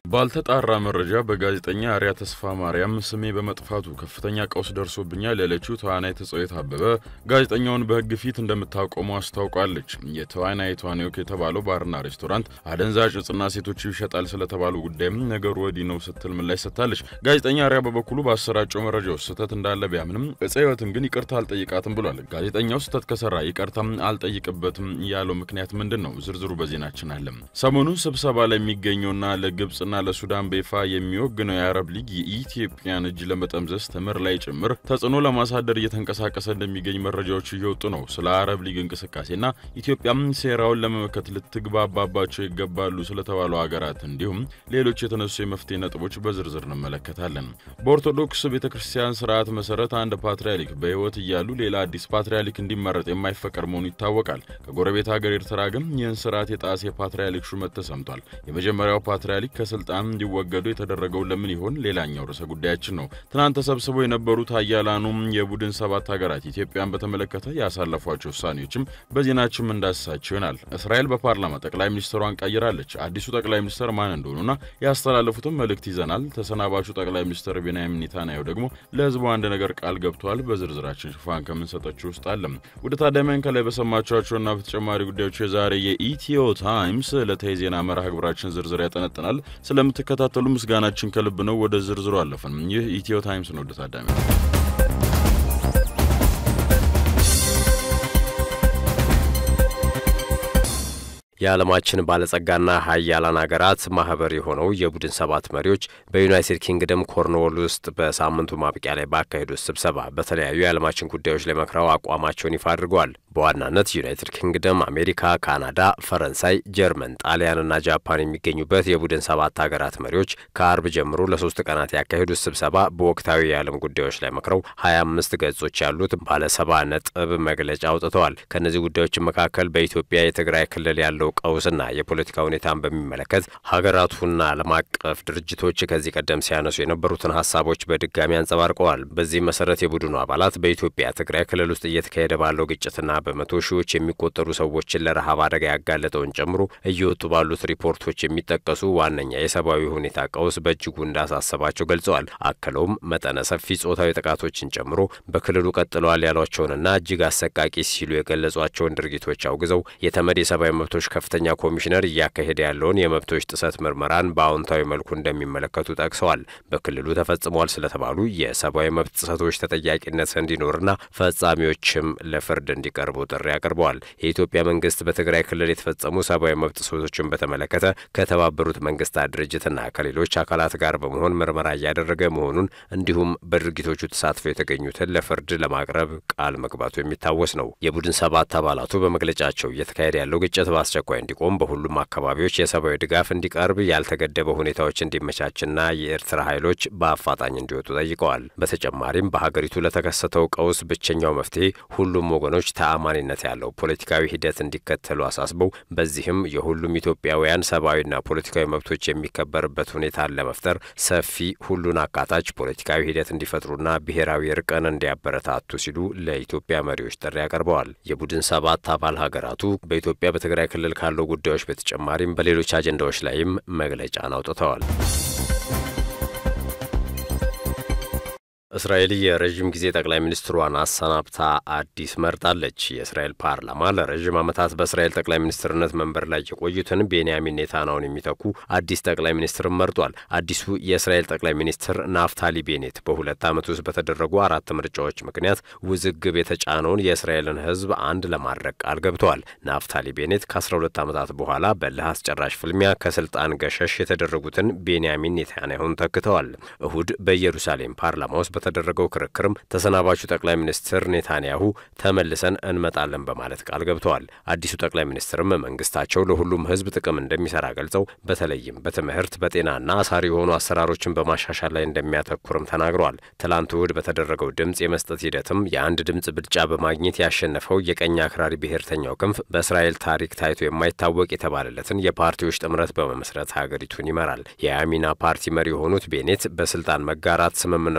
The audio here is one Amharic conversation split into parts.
ባልተጣራ መረጃ በጋዜጠኛ አርያ ተስፋ ማርያም ስሜ በመጥፋቱ ከፍተኛ ቀውስ ደርሶብኛል ያለችው ተዋናይት ኤትሴሂወት አበበ ጋዜጠኛውን በሕግ ፊት እንደምታቆመው አስታውቃለች። የተዋናይቷ ኔክ የተባለው ባርና ሬስቶራንት አደንዛዥ እጽና ሴቶች ይሸጣል ስለተባሉ ጉዳይም ነገሩ ወዲህ ነው ስትል ምላሽ ሰጥታለች። ጋዜጠኛ አርያ በበኩሉ ባሰራጨው መረጃው ስህተት እንዳለ ቢያምንም ኤትሴሂወትን ግን ይቅርታ አልጠይቃትም ብሏል። ጋዜጠኛው ስህተት ከሰራ ይቅርታም አልጠይቅበትም ያለው ምክንያት ምንድነው? ዝርዝሩ በዜናችን አለ። ሰሞኑን ስብሰባ ላይ የሚገኘውና ለግብጽ እና ለሱዳን በይፋ የሚወግነው የአረብ ሊግ የኢትዮጵያን እጅ ለመጠምዘዝ ተመር ላይ ጭምር ተጽዕኖ ለማሳደር እየተንቀሳቀሰ እንደሚገኝ መረጃዎች እየወጡ ነው። ስለ አረብ ሊግ እንቅስቃሴና ኢትዮጵያም ሴራውን ለመመከት ልትግባባባቸው ይገባሉ ስለተባሉ ሀገራት እንዲሁም ሌሎች የተነሱ የመፍትሄ ነጥቦች በዝርዝር እንመለከታለን። በኦርቶዶክስ ቤተክርስቲያን ስርዓት መሰረት አንድ ፓትርያርክ በህይወት እያሉ ሌላ አዲስ ፓትርያርክ እንዲመረጥ የማይፈቀድ መሆኑ ይታወቃል። ከጎረቤት ሀገር ኤርትራ ግን ይህን ስርዓት የጣሰ ፓትርያርክ ሹመት ተሰምቷል። የመጀመሪያው ፓትርያርክ ከስልጣን እንዲወገዱ የተደረገው ለምን ይሆን? ሌላኛው ርዕሰ ጉዳያችን ነው። ትናንት ተሰብስበው የነበሩት ኃያላኑ የቡድን 7 ሀገራት ኢትዮጵያን በተመለከተ ያሳለፏቸው ውሳኔዎችም በዜናችን እንዳስሳቸው ይሆናል። እስራኤል በፓርላማ ጠቅላይ ሚኒስትሯን ቀይራለች። አዲሱ ጠቅላይ ሚኒስትር ማን እንደሆኑና ያስተላለፉትን መልእክት ይዘናል። ተሰናባቹ ጠቅላይ ሚኒስትር ቤንያሚን ኔታንያሁ ደግሞ ለህዝቡ አንድ ነገር ቃል ገብቷል። በዝርዝራችን ሽፋን ከምንሰጣችሁ ውስጥ አለ። ወደ ታዳሚያን ከላይ በሰማችኋቸውና በተጨማሪ ጉዳዮች የዛሬ የኢትዮታይምስ ለተይዜና መርሃ ግብራችን ዝርዝር ያጠነጥናል። ስለምትከታተሉ ምስጋናችን ከልብ ነው። ወደ ዝርዝሩ አለፈን። ይህ ኢትዮታይምስ ነው። ተታዳሚ የዓለማችን ባለጸጋና ኃያላን ሀገራት ማህበር የሆነው የቡድን 7 መሪዎች በዩናይትድ ኪንግደም ኮርንዎል ውስጥ በሳምንቱ ማብቂያ ላይ ባካሄዱት ስብሰባ በተለያዩ የዓለማችን ጉዳዮች ላይ መክረው አቋማቸውን ይፋ አድርገዋል። በዋናነት ዩናይትድ ኪንግደም፣ አሜሪካ፣ ካናዳ፣ ፈረንሳይ፣ ጀርመን፣ ጣሊያንና ጃፓን የሚገኙበት የቡድን 7 ሀገራት መሪዎች ከአርብ ጀምሮ ለ3 ቀናት ያካሄዱት ስብሰባ በወቅታዊ የዓለም ጉዳዮች ላይ መክረው 25 ገጾች ያሉት ባለ 70 ነጥብ መግለጫ አውጥተዋል። ከነዚህ ጉዳዮች መካከል በኢትዮጵያ የትግራይ ክልል ያለው ቀውስና የፖለቲካ ሁኔታን በሚመለከት ሀገራቱና ዓለም አቀፍ ድርጅቶች ከዚህ ቀደም ሲያነሱ የነበሩትን ሐሳቦች በድጋሚ አንጸባርቀዋል። በዚህ መሰረት የቡድኑ አባላት በኢትዮጵያ ትግራይ ክልል ውስጥ እየተካሄደ ባለው ግጭትና በመቶ ሺዎች የሚቆጠሩ ሰዎችን ለረሃብ አደጋ ያጋለጠውን ጨምሮ እየወጡ ባሉት ሪፖርቶች የሚጠቀሱ ዋነኛ የሰብአዊ ሁኔታ ቀውስ በእጅጉ እንዳሳሰባቸው ገልጸዋል። አክለውም መጠነ ሰፊ ጾታዊ ጥቃቶችን ጨምሮ በክልሉ ቀጥለዋል ያሏቸውንና እጅግ አሰቃቂ ሲሉ የገለጿቸውን ድርጊቶች አውግዘው የተመድ የሰብአዊ መብቶች ከፍተኛ ኮሚሽነር እያካሄደ ያለውን የመብቶች ጥሰት ምርመራን በአዎንታዊ መልኩ እንደሚመለከቱ ጠቅሰዋል። በክልሉ ተፈጽሟል ስለተባሉ የሰብአዊ መብት ጥሰቶች ተጠያቂነት እንዲኖርና ፈጻሚዎችም ለፍርድ እንዲቀርቡ ጥሪ አቅርበዋል። የኢትዮጵያ መንግስት በትግራይ ክልል የተፈጸሙ ሰብአዊ መብት ጥሰቶችን በተመለከተ ከተባበሩት መንግስታት ድርጅትና ከሌሎች አካላት ጋር በመሆን ምርመራ እያደረገ መሆኑን እንዲሁም በድርጊቶቹ ተሳትፈው የተገኙትን ለፍርድ ለማቅረብ ቃል መግባቱ የሚታወስ ነው። የቡድን 7 አባላቱ በመግለጫቸው እየተካሄደ ያለው ግጭት በአስቸኳይ እንዲቆም፣ በሁሉም አካባቢዎች የሰብአዊ ድጋፍ እንዲቀርብ፣ ያልተገደበ ሁኔታዎች እንዲመቻችና የኤርትራ ኃይሎች በአፋጣኝ እንዲወጡ ጠይቀዋል። በተጨማሪም በሀገሪቱ ለተከሰተው ቀውስ ብቸኛው መፍትሄ ሁሉም ወገኖች ተአማኒነት ያለው ፖለቲካዊ ሂደት እንዲከተሉ አሳስበው በዚህም የሁሉም ኢትዮጵያውያን ሰብአዊና ፖለቲካዊ መብቶች የሚከበርበት ሁኔታን ለመፍጠር ሰፊ ሁሉን አካታች ፖለቲካዊ ሂደት እንዲፈጥሩና ብሔራዊ እርቅን እንዲያበረታቱ ሲሉ ለኢትዮጵያ መሪዎች ጥሪ አቀርበዋል። የቡድን 7 አባል ሀገራቱ በኢትዮጵያ በትግራይ ክልል ካለው ጉዳዮች በተጨማሪም በሌሎች አጀንዳዎች ላይም መግለጫን አውጥተዋል። እስራኤል የረጅም ጊዜ ጠቅላይ ሚኒስትሯን አሰናብታ አዲስ መርጣለች። የእስራኤል ፓርላማ ለረጅም ዓመታት በእስራኤል ጠቅላይ ሚኒስትርነት መንበር ላይ የቆዩትን ቤንያሚን ኔታንያሁን የሚተኩ አዲስ ጠቅላይ ሚኒስትር መርጧል። አዲሱ የእስራኤል ጠቅላይ ሚኒስትር ናፍታሊ ቤኔት በ2 ዓመት ውስጥ በተደረጉ 4 ምርጫዎች ምክንያት ውዝግብ የተጫነውን የእስራኤልን ሕዝብ አንድ ለማድረግ ቃል ገብተዋል። ናፍታሊ ቤኔት ከ12 ዓመታት በኋላ በእልህ አስጨራሽ ፍልሚያ ከስልጣን ገሸሽ የተደረጉትን ቤንያሚን ኔታንያሁን ተክተዋል። እሁድ በኢየሩሳሌም ፓርላማ ውስጥ በተደረገው ክርክርም ተሰናባቹ ጠቅላይ ሚኒስትር ኔታንያሁ ተመልሰን እንመጣለን በማለት ቃል ገብተዋል። አዲሱ ጠቅላይ ሚኒስትርም መንግስታቸው ለሁሉም ህዝብ ጥቅም እንደሚሰራ ገልጸው በተለይም በትምህርት፣ በጤናና አሳሪ የሆኑ አሰራሮችን በማሻሻል ላይ እንደሚያተኩርም ተናግረዋል። ትላንት እሁድ በተደረገው ድምጽ የመስጠት ሂደትም የአንድ ድምጽ ብልጫ በማግኘት ያሸነፈው የቀኝ አክራሪ ብሔርተኛው ክንፍ በእስራኤል ታሪክ ታይቶ የማይታወቅ የተባለለትን የፓርቲዎች ጥምረት በመመስረት ሀገሪቱን ይመራል። የያሚና ፓርቲ መሪ የሆኑት ቤኔት በስልጣን መጋራት ስምምነቱ መሰረት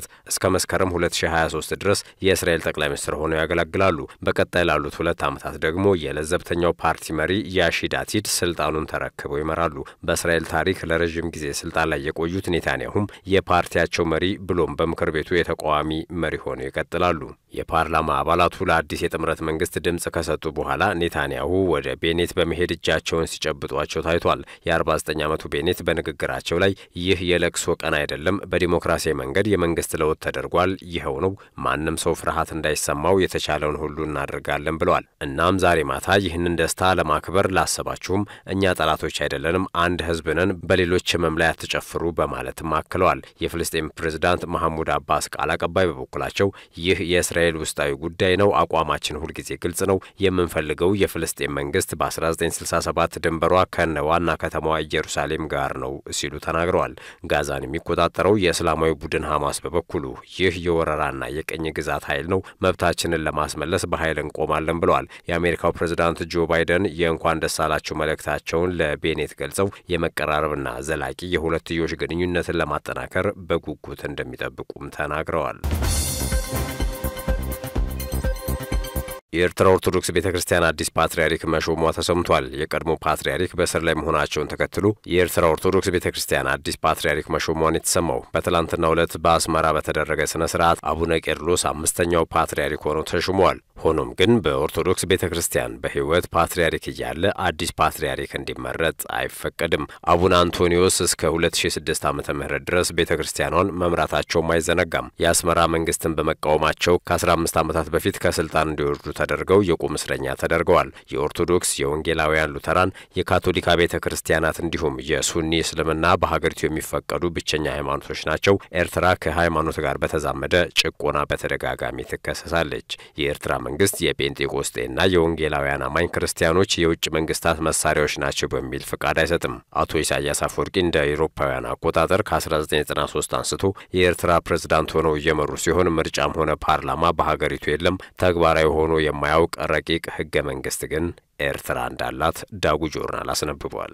እስከ መስከረም 2023 ድረስ የእስራኤል ጠቅላይ ሚኒስትር ሆነው ያገለግላሉ። በቀጣይ ላሉት 2 ዓመታት ደግሞ የለዘብተኛው ፓርቲ መሪ ያሺድ አቲድ ስልጣኑን ተረክበው ይመራሉ። በእስራኤል ታሪክ ለረጅም ጊዜ ስልጣን ላይ የቆዩት ኔታንያሁም የፓርቲያቸው መሪ ብሎም በምክር ቤቱ የተቃዋሚ መሪ ሆነው ይቀጥላሉ። የፓርላማ አባላቱ ለአዲስ የጥምረት መንግስት ድምጽ ከሰጡ በኋላ ኔታንያሁ ወደ ቤኔት በመሄድ እጃቸውን ሲጨብጧቸው ታይቷል። የ49 ዓመቱ ቤኔት በንግግራቸው ላይ ይህ የለቅሶ ቀን አይደለም፣ በዲሞክራሲያዊ መንገድ የመንግስት ለውጥ ተደርጓል፣ ይኸው ነው፣ ማንም ሰው ፍርሃት እንዳይሰማው የተቻለውን ሁሉ እናደርጋለን ብለዋል። እናም ዛሬ ማታ ይህንን ደስታ ለማክበር ላሰባችሁም እኛ ጠላቶች አይደለንም፣ አንድ ህዝብ ነን፣ በሌሎች ህመም ላይ አትጨፍሩ በማለትም አክለዋል። የፍልስጤም ፕሬዝዳንት መሐሙድ አባስ ቃል አቀባይ በበኩላቸው ይህ የእስራኤል ውስጣዊ ጉዳይ ነው፣ አቋማችን ሁልጊዜ ግልጽ ነው፣ የምንፈልገው የፍልስጤም መንግስት በ1967 ድንበሯ ከነ ዋና ከተማዋ ኢየሩሳሌም ጋር ነው ሲሉ ተናግረዋል። ጋዛን የሚቆጣጠረው የእስላማዊ ቡድን ሐማስ በበኩሉ ይህ የወረራና የቅኝ ግዛት ኃይል ነው፣ መብታችንን ለማስመለስ በኃይል እንቆማለን ብለዋል። የአሜሪካው ፕሬዝዳንት ጆ ባይደን የእንኳን ደስ አላችሁ መልእክታቸውን ለቤኔት ገልጸው የመቀራረብና ዘላቂ የሁለትዮሽ ግንኙነትን ለማጠናከር በጉጉት እንደሚጠብቁም ተናግረዋል። የኤርትራ ኦርቶዶክስ ቤተክርስቲያን አዲስ ፓትርያርክ መሾሟ ተሰምቷል። የቀድሞ ፓትርያርክ በእስር ላይ መሆናቸውን ተከትሎ የኤርትራ ኦርቶዶክስ ቤተክርስቲያን አዲስ ፓትርያርክ መሾሟን የተሰማው በትላንትናው ዕለት በአስመራ በተደረገ ስነ ስርዓት አቡነ ቄርሎስ 5ኛው ፓትርያርክ ሆነው ተሾመዋል። ሆኖም ግን በኦርቶዶክስ ቤተክርስቲያን በህይወት ፓትርያርክ እያለ አዲስ ፓትርያርክ እንዲመረጥ አይፈቀድም። አቡነ አንቶኒዮስ እስከ 2006 ዓመተ ምህረት ድረስ ቤተክርስቲያኗን መምራታቸውም አይዘነጋም። የአስመራ መንግስትን በመቃወማቸው ከ15 ዓመታት በፊት ከስልጣን እንዲወርዱ ተደርገው የቁም እስረኛ ተደርገዋል። የኦርቶዶክስ፣ የወንጌላውያን፣ ሉተራን፣ የካቶሊካ ቤተክርስቲያናት እንዲሁም የሱኒ እስልምና በሀገሪቱ የሚፈቀዱ ብቸኛ ሃይማኖቶች ናቸው። ኤርትራ ከሃይማኖት ጋር በተዛመደ ጭቆና በተደጋጋሚ ትከሰሳለች። የኤርትራ መንግስት የጴንጤቆስጤና የወንጌላውያን አማኝ ክርስቲያኖች የውጭ መንግስታት መሳሪያዎች ናቸው በሚል ፍቃድ አይሰጥም። አቶ ኢሳያስ አፈወርቂ እንደ አውሮፓውያን አቆጣጠር ከ1993 አንስቶ የኤርትራ ፕሬዝዳንት ሆነው እየመሩ ሲሆን ምርጫም ሆነ ፓርላማ በሀገሪቱ የለም። ተግባራዊ ሆኖ የማያውቅ ረቂቅ ህገ መንግስት ግን ኤርትራ እንዳላት ዳጉ ጆርናል አስነብቧል።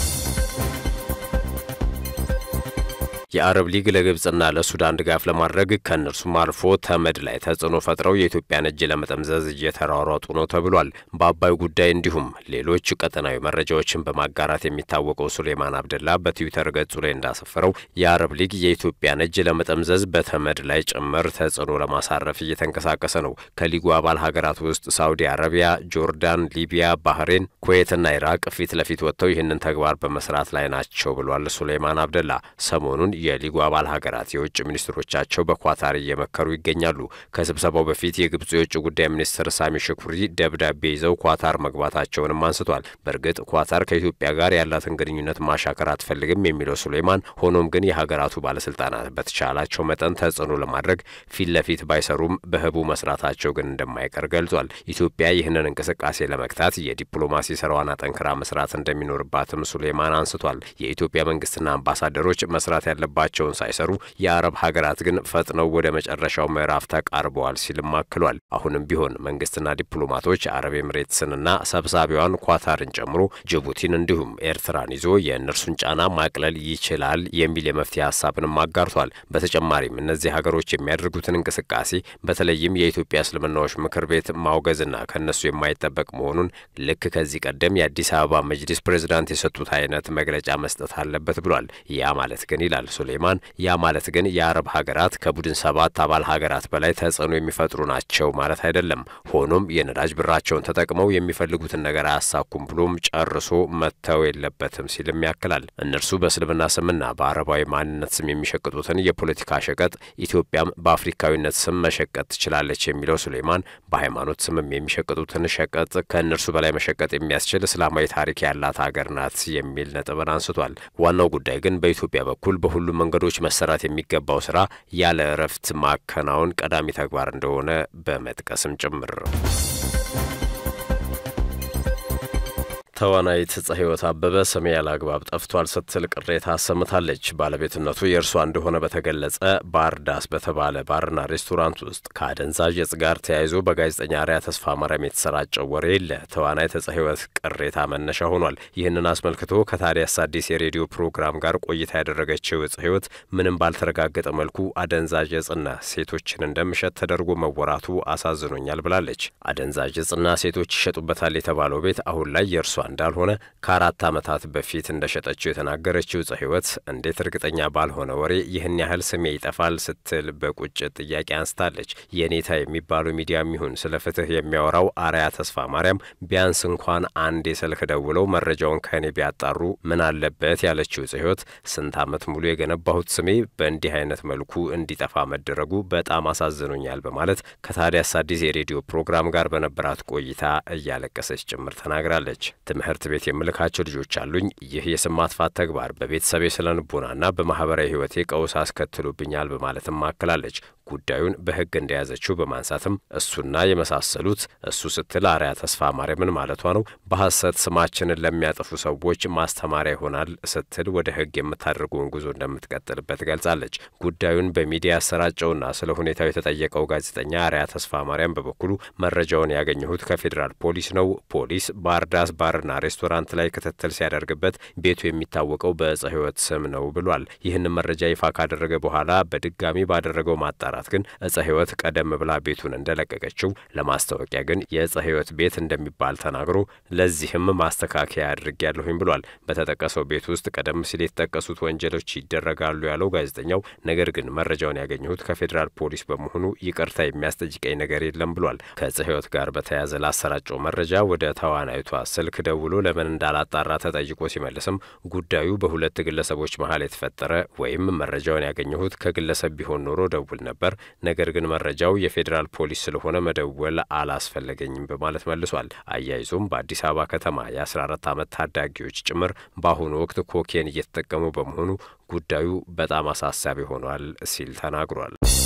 የአረብ ሊግ ለግብጽና ለሱዳን ድጋፍ ለማድረግ ከነርሱም አልፎ ተመድ ላይ ተጽዕኖ ፈጥረው የኢትዮጵያን እጅ ለመጠምዘዝ እየተሯሯጡ ነው ተብሏል። በአባይ ጉዳይ እንዲሁም ሌሎች ቀጠናዊ መረጃዎችን በማጋራት የሚታወቀው ሱሌማን አብደላ በትዊተር ገጹ ላይ እንዳሰፈረው የአረብ ሊግ የኢትዮጵያን እጅ ለመጠምዘዝ በተመድ ላይ ጭምር ተጽዕኖ ለማሳረፍ እየተንቀሳቀሰ ነው። ከሊጉ አባል ሀገራት ውስጥ ሳውዲ አረቢያ፣ ጆርዳን፣ ሊቢያ፣ ባህሬን፣ ኩዌትና ኢራቅ ፊት ለፊት ወጥተው ይህንን ተግባር በመስራት ላይ ናቸው ብሏል ሱሌማን አብደላ። ሰሞኑን የሊጉ አባል ሀገራት የውጭ ሚኒስትሮቻቸው በኳታር እየመከሩ ይገኛሉ። ከስብሰባው በፊት የግብጽ የውጭ ጉዳይ ሚኒስትር ሳሚ ሽኩሪ ደብዳቤ ይዘው ኳታር መግባታቸውንም አንስቷል። በእርግጥ ኳታር ከኢትዮጵያ ጋር ያላትን ግንኙነት ማሻከር አትፈልግም የሚለው ሱሌማን፣ ሆኖም ግን የሀገራቱ ባለስልጣናት በተቻላቸው መጠን ተጽዕኖ ለማድረግ ፊት ለፊት ባይሰሩም በህቡ መስራታቸው ግን እንደማይቀር ገልጿል። ኢትዮጵያ ይህንን እንቅስቃሴ ለመግታት የዲፕሎማሲ ስራዋን አጠንክራ መስራት እንደሚኖርባትም ሱሌማን አንስቷል። የኢትዮጵያ መንግስትና አምባሳደሮች መስራት ባቸውን ሳይሰሩ የአረብ ሀገራት ግን ፈጥነው ወደ መጨረሻው ምዕራፍ ተቃርበዋል ሲልም አክሏል። አሁንም ቢሆን መንግስትና ዲፕሎማቶች አረብ ኤምሬትስንና ሰብሳቢዋን ኳታርን ጨምሮ ጅቡቲን እንዲሁም ኤርትራን ይዞ የእነርሱን ጫና ማቅለል ይችላል የሚል የመፍትሄ ሀሳብንም አጋርቷል። በተጨማሪም እነዚህ ሀገሮች የሚያደርጉትን እንቅስቃሴ በተለይም የኢትዮጵያ እስልምናዎች ምክር ቤት ማውገዝና ከነሱ የማይጠበቅ መሆኑን ልክ ከዚህ ቀደም የአዲስ አበባ መጅሊስ ፕሬዝዳንት የሰጡት አይነት መግለጫ መስጠት አለበት ብሏል። ያ ማለት ግን ይላል ሱሌማን፣ ያ ማለት ግን የአረብ ሀገራት ከቡድን 7 አባል ሀገራት በላይ ተጽዕኖ የሚፈጥሩ ናቸው ማለት አይደለም። ሆኖም የነዳጅ ብራቸውን ተጠቅመው የሚፈልጉትን ነገር አያሳኩም ብሎም ጨርሶ መተው የለበትም ሲልም ያክላል። እነርሱ በእስልምና ስምና በአረባዊ ማንነት ስም የሚሸቅጡትን የፖለቲካ ሸቀጥ ኢትዮጵያም በአፍሪካዊነት ስም መሸቀጥ ትችላለች የሚለው ሱሌማን፣ በሃይማኖት ስምም የሚሸቅጡትን ሸቀጥ ከእነርሱ በላይ መሸቀጥ የሚያስችል እስላማዊ ታሪክ ያላት ሀገር ናት የሚል ነጥብን አንስቷል። ዋናው ጉዳይ ግን በኢትዮጵያ በኩል በሁሉም መንገዶች መሰራት የሚገባው ስራ ያለ እረፍት ማከናወን ቀዳሚ ተግባር እንደሆነ በመጥቀስም ጭምር ተዋናይት ኤትሴሂወት አበበ ስሜ ያላግባብ ጠፍቷል ስትል ቅሬታ አሰምታለች። ባለቤትነቱ የእርሷ እንደሆነ በተገለጸ ባርዳስ በተባለ ባርና ሬስቶራንት ውስጥ ከአደንዛዥ እጽ ጋር ተያይዞ በጋዜጠኛ አርያ ተስፋ ማርያም የተሰራጨው ወሬ ለተዋናይት ኤትሴሂወት ቅሬታ መነሻ ሆኗል። ይህንን አስመልክቶ ከታዲያስ አዲስ የሬዲዮ ፕሮግራም ጋር ቆይታ ያደረገችው ኤትሴሂወት ምንም ባልተረጋገጠ መልኩ አደንዛዥ እጽና ሴቶችን እንደምሸጥ ተደርጎ መወራቱ አሳዝኖኛል ብላለች። አደንዛዥ እጽና ሴቶች ይሸጡበታል የተባለው ቤት አሁን ላይ የእርሷ እንዳልሆነ ከ4 ዓመታት በፊት እንደሸጠችው የተናገረችው ኤትሴሂወት እንዴት እርግጠኛ ባልሆነ ወሬ ይህን ያህል ስሜ ይጠፋል ስትል በቁጭት ጥያቄ አንስታለች። የኔታ የሚባለው ሚዲያም ይሁን ስለ ፍትህ የሚያወራው አርያ ተስፋ ማርያም ቢያንስ እንኳን አንድ የስልክ ደውለው መረጃውን ከኔ ቢያጣሩ ምን አለበት ያለችው ኤትሴሂወት ስንት ዓመት ሙሉ የገነባሁት ስሜ በእንዲህ አይነት መልኩ እንዲጠፋ መደረጉ በጣም አሳዝኖኛል በማለት ከታዲያስ አዲስ የሬዲዮ ፕሮግራም ጋር በነበራት ቆይታ እያለቀሰች ጭምር ተናግራለች። ትምህርት ቤት የምልካቸው ልጆች አሉኝ። ይህ የስም ማጥፋት ተግባር በቤተሰቤ ስለንቦናና በማህበራዊ ህይወቴ ቀውስ አስከትሎብኛል በማለትም አክላለች። ጉዳዩን በህግ እንደያዘችው በማንሳትም እሱና የመሳሰሉት እሱ ስትል አርያ ተስፋ ማርያምን ማለቷ ነው በሐሰት ስማችንን ለሚያጠፉ ሰዎች ማስተማሪያ ይሆናል ስትል ወደ ህግ የምታደርገውን ጉዞ እንደምትቀጥልበት ገልጻለች። ጉዳዩን በሚዲያ ያሰራጨውና ስለ ሁኔታው የተጠየቀው ጋዜጠኛ አርያ ተስፋ ማርያም በበኩሉ መረጃውን ያገኘሁት ከፌዴራል ፖሊስ ነው። ፖሊስ ባርዳስ ባርና ሬስቶራንት ላይ ክትትል ሲያደርግበት ቤቱ የሚታወቀው በኤትሴሂወት ስም ነው ብሏል። ይህን መረጃ ይፋ ካደረገ በኋላ በድጋሚ ባደረገው ማጣራት ግን ኤትሴሂወት ቀደም ብላ ቤቱን እንደለቀቀችው ለማስታወቂያ ግን የኤትሴሂወት ቤት እንደሚባል ተናግሮ ለዚህም ማስተካከያ አድርጌያለሁኝ ብሏል። በተጠቀሰው ቤት ውስጥ ቀደም ሲል የተጠቀሱት ወንጀሎች ይደረጋሉ ያለው ጋዜጠኛው ነገር ግን መረጃውን ያገኘሁት ከፌዴራል ፖሊስ በመሆኑ ይቅርታ የሚያስጠይቀኝ ነገር የለም ብሏል። ከኤትሴሂወት ጋር በተያያዘ ላሰራጨው መረጃ ወደ ተዋናይቷ ስልክ ደውሎ ለምን እንዳላጣራ ተጠይቆ ሲመልስም ጉዳዩ በሁለት ግለሰቦች መሃል የተፈጠረ ወይም መረጃውን ያገኘሁት ከግለሰብ ቢሆን ኖሮ ደውል ነበር፣ ነገር ግን መረጃው የፌዴራል ፖሊስ ስለሆነ መደወል አላስፈለገኝም በማለት መልሷል። አያይዞም በአዲስ አበባ ከተማ የ14 ዓመት ታዳጊዎች ጭምር በአሁኑ ወቅት ኮኬን እየተጠቀሙ በመሆኑ ጉዳዩ በጣም አሳሳቢ ሆኗል ሲል ተናግሯል።